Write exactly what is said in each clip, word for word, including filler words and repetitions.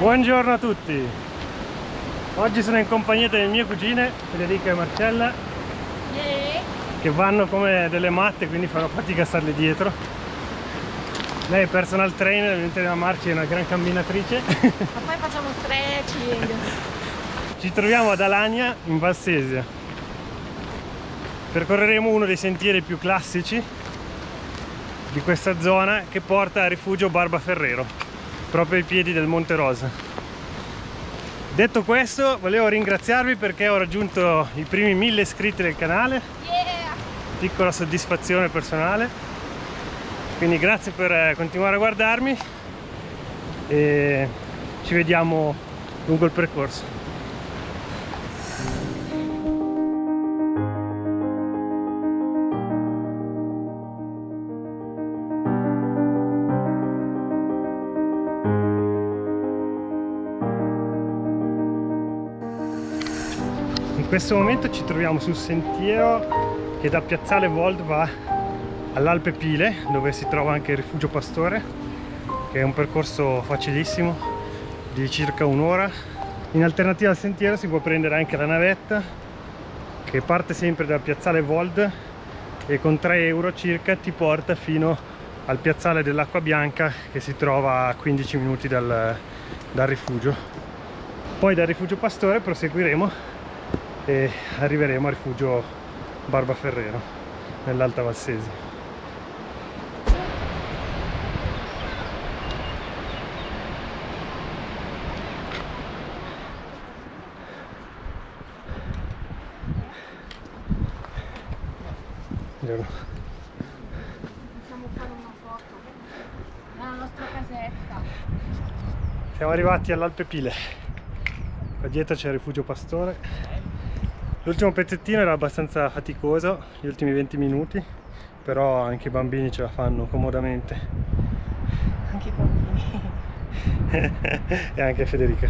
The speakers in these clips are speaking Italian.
Buongiorno a tutti, oggi sono in compagnia delle mie cugine Federica e Marcella Yeah. che vanno come delle matte, quindi farò fatica a starle dietro. Lei è personal trainer, mentre la Marci è una gran camminatrice. Ma poi facciamo stretching. Ci troviamo ad Alagna in Val Sesia. Percorreremo uno dei sentieri più classici di questa zona che porta a rifugio Barbaferrero, proprio ai piedi del Monte Rosa. Detto questo, volevo ringraziarvi perché ho raggiunto i primi mille iscritti del canale. Yeah. Piccola soddisfazione personale, quindi grazie per continuare a guardarmi e ci vediamo lungo il percorso. In questo momento ci troviamo sul sentiero che da Piazzale Vold va all'Alpe Pile, dove si trova anche il Rifugio Pastore, che è un percorso facilissimo di circa un'ora. In alternativa al sentiero si può prendere anche la navetta, che parte sempre da Piazzale Vold e con tre euro circa ti porta fino al piazzale dell'Acqua Bianca, che si trova a quindici minuti dal, dal rifugio. Poi dal Rifugio Pastore proseguiremo e arriveremo al rifugio Barbaferrero nell'Alta Val Sesia. Possiamo fare una foto nella nostra casetta. Siamo arrivati all'Alpe Pile, qua dietro c'è il Rifugio Pastore. L'ultimo pezzettino era abbastanza faticoso, gli ultimi venti minuti, però anche i bambini ce la fanno comodamente. Anche i bambini. E anche Federica.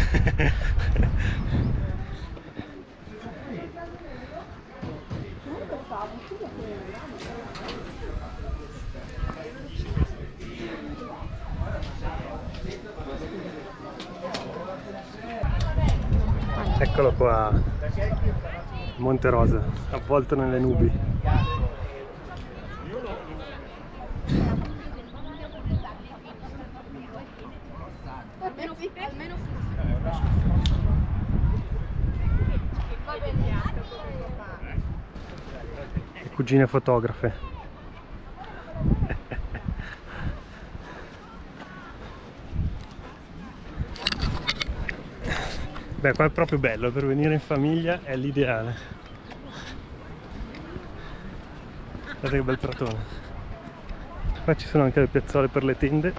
Eccolo qua, Monte Rosa, avvolto nelle nubi. Le cugine fotografe. Beh, qua è proprio bello, per venire in famiglia è l'ideale. Guardate che bel pratone. Qua ci sono anche le piazzole per le tende.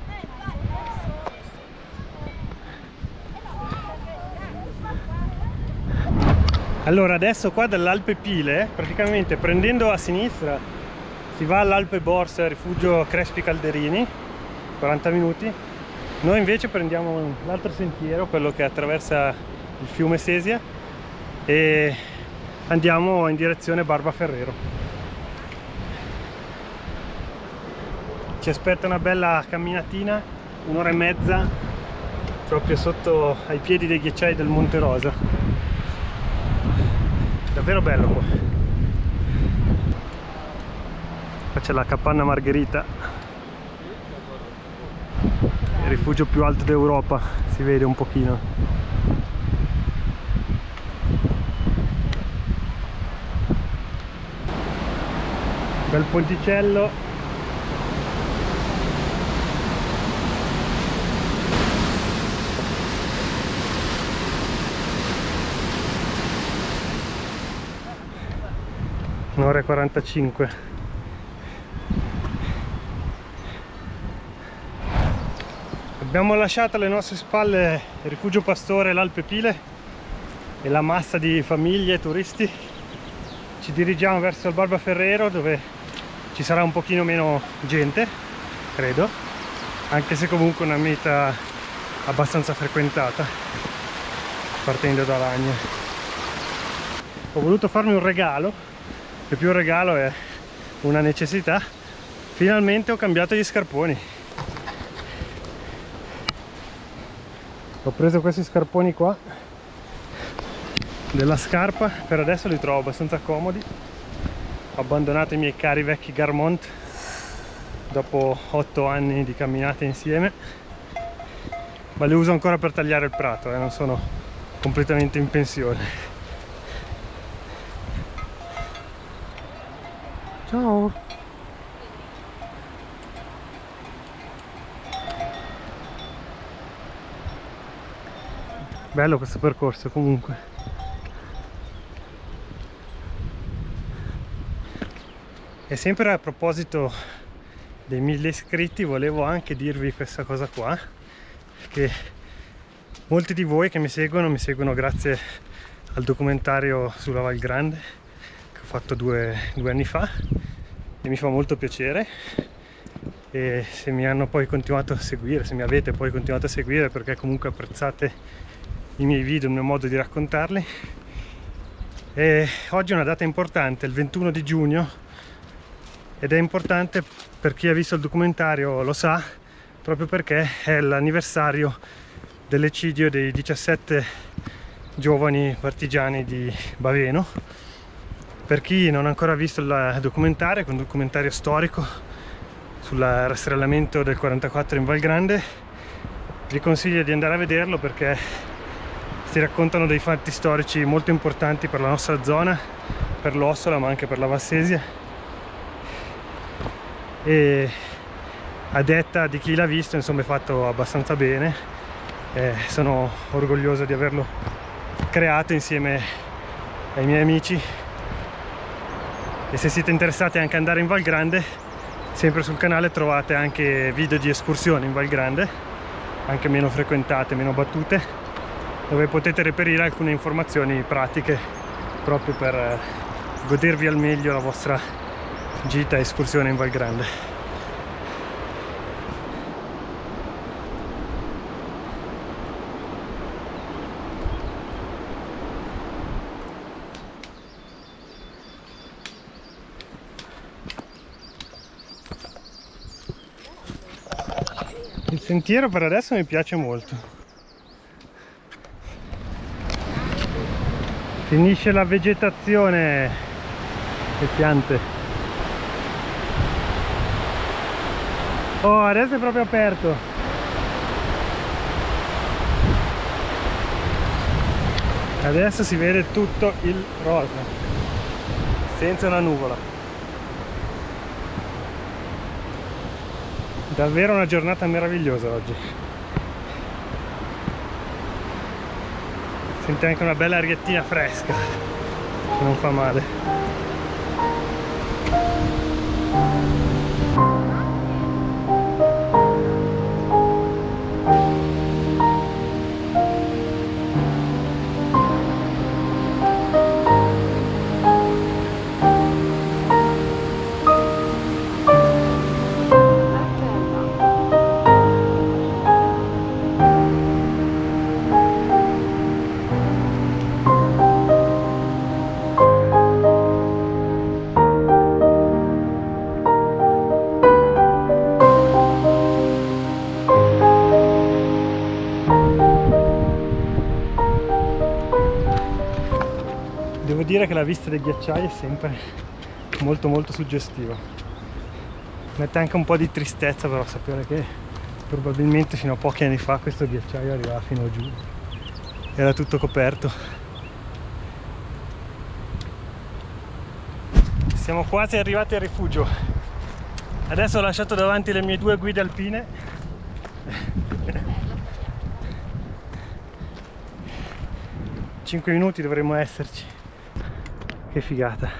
Allora, adesso qua dall'Alpe Pile, praticamente prendendo a sinistra si va all'Alpe Borsa, rifugio Crespi Calderini, quaranta minuti. Noi invece prendiamo l'altro sentiero, quello che attraversa il fiume Sesia, e andiamo in direzione Barbaferrero. Ci aspetta una bella camminatina, un'ora e mezza, proprio sotto ai piedi dei ghiacciai del Monte Rosa. Davvero bello qua. Qua c'è la Capanna Margherita, il rifugio più alto d'Europa, si vede un pochino. Bel ponticello. un'ora e quarantacinque. Abbiamo lasciato alle nostre spalle il Rifugio Pastore e l'Alpe Pile e la massa di famiglie e turisti. Ci dirigiamo verso il Barbaferrero, dove ci sarà un pochino meno gente, credo, anche se comunque una meta abbastanza frequentata partendo da Alagna. Ho voluto farmi un regalo, che più un regalo è una necessità. Finalmente ho cambiato gli scarponi. Ho preso questi scarponi qua della scarpa, per adesso li trovo abbastanza comodi. Ho abbandonato i miei cari vecchi Garmont dopo otto anni di camminate insieme, ma li uso ancora per tagliare il prato, eh, non sono completamente in pensione. Ciao! Bello questo percorso comunque. E sempre a proposito dei mille iscritti, volevo anche dirvi questa cosa qua, che molti di voi che mi seguono mi seguono grazie al documentario sulla Val Grande che ho fatto due, due anni fa, e mi fa molto piacere. E se mi hanno poi continuato a seguire, se mi avete poi continuato a seguire, perché comunque apprezzate i miei video, il mio modo di raccontarli. E oggi è una data importante, il ventuno di giugno, ed è importante per chi ha visto il documentario, lo sa, proprio perché è l'anniversario dell'eccidio dei diciassette giovani partigiani di Baveno. Per chi non ha ancora visto il documentario, è un documentario storico sul rastrellamento del quarantaquattro in Val Grande, vi consiglio di andare a vederlo perché si raccontano dei fatti storici molto importanti per la nostra zona, per l'Ossola, ma anche per la Valsesia. E a detta di chi l'ha visto, insomma, è fatto abbastanza bene. Eh, sono orgoglioso di averlo creato insieme ai miei amici. E se siete interessati anche ad andare in Val Grande, sempre sul canale trovate anche video di escursioni in Val Grande, anche meno frequentate, meno battute, dove potete reperire alcune informazioni pratiche proprio per godervi al meglio la vostra gita e escursione in Val Grande. Il sentiero per adesso mi piace molto. Finisce la vegetazione, le piante. Oh, adesso è proprio aperto. Adesso si vede tutto il rosa, senza una nuvola. Davvero una giornata meravigliosa oggi. Sente anche una bella ariettina fresca, che non fa male. Devo dire che la vista dei ghiacciai è sempre molto molto suggestiva. Mette anche un po' di tristezza però sapere che probabilmente fino a pochi anni fa questo ghiacciaio arrivava fino giù, era tutto coperto. Siamo quasi arrivati al rifugio. Adesso ho lasciato davanti le mie due guide alpine. cinque minuti dovremmo esserci. Che figata.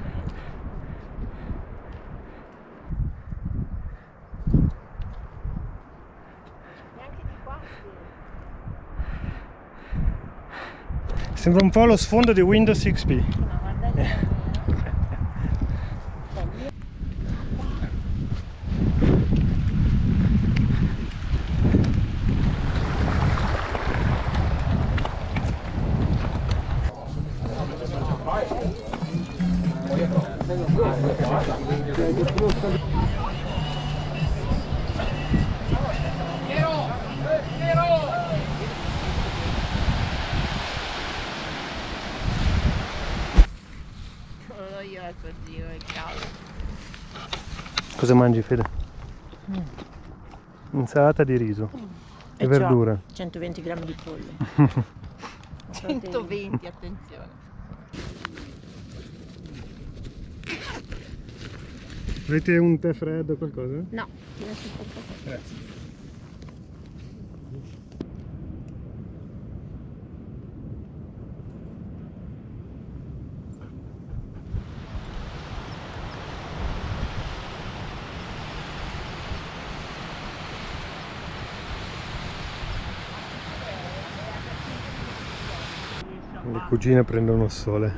Neanche di qua. Sembra un po' lo sfondo di Windows X P. No, guarda lì. Eh. al suo zio, è caldo. Cosa mangi, Fede? Mm. Insalata di riso Mm. e, e verdura. centoventi grammi di pollo. centoventi, attenzione. Avete un tè freddo o qualcosa? No, adesso un po'. Grazie. Le cugine prendono il sole.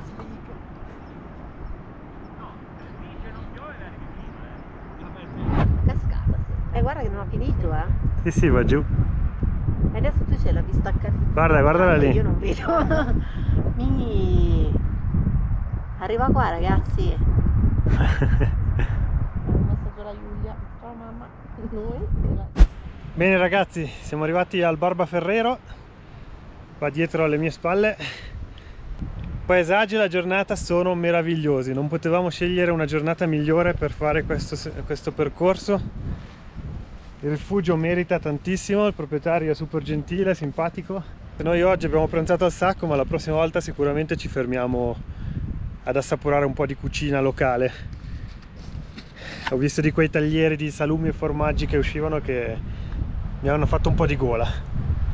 Cascata, sì. E guarda che non ha finito, eh. Sì, sì, va giù. E adesso tu ce l'hai vista attaccata. Guarda, guardala lì. Io non vedo. Mi... Arriva qua, ragazzi. Ho massaggio la Giulia. Ciao mamma. Noi. Bene ragazzi, siamo arrivati al Barbaferrero, qua dietro alle mie spalle. I paesaggi e la giornata sono meravigliosi, non potevamo scegliere una giornata migliore per fare questo, questo percorso. Il rifugio merita tantissimo, il proprietario è super gentile, simpatico. Noi oggi abbiamo pranzato al sacco, ma la prossima volta sicuramente ci fermiamo ad assaporare un po' di cucina locale. Ho visto di quei taglieri di salumi e formaggi che uscivano che mi hanno fatto un po' di gola.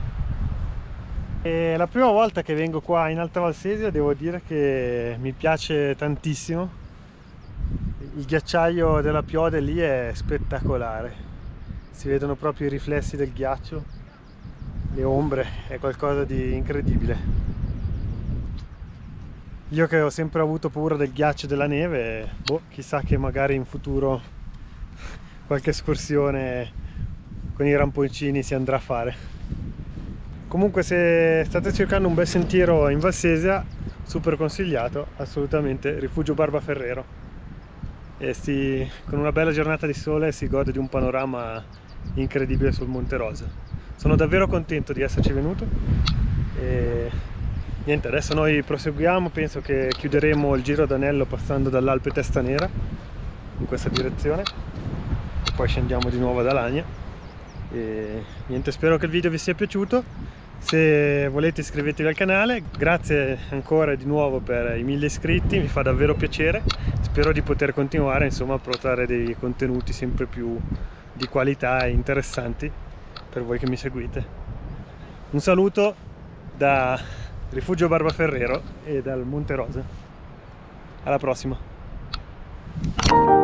È la prima volta che vengo qua in Alta Valsesia, devo dire che mi piace tantissimo. Il ghiacciaio della Piode lì è spettacolare, si vedono proprio i riflessi del ghiaccio, le ombre, è qualcosa di incredibile. Io che ho sempre avuto paura del ghiaccio e della neve, boh, chissà che magari in futuro qualche escursione con i ramponcini si andrà a fare. Comunque se state cercando un bel sentiero in Valsesia, super consigliato, assolutamente, Rifugio Barbaferrero. E si, con una bella giornata di sole si gode di un panorama incredibile sul Monte Rosa. Sono davvero contento di esserci venuto e niente, adesso noi proseguiamo, penso che chiuderemo il giro d'anello passando dall'Alpe Testa Nera in questa direzione e poi scendiamo di nuovo ad Alagna. E niente, spero che il video vi sia piaciuto. Se volete iscrivetevi al canale, grazie ancora di nuovo per i mille iscritti, mi fa davvero piacere. Spero di poter continuare insomma a portare dei contenuti sempre più di qualità e interessanti per voi che mi seguite. Un saluto da Rifugio Barbaferrero e dal Monte Rosa. Alla prossima.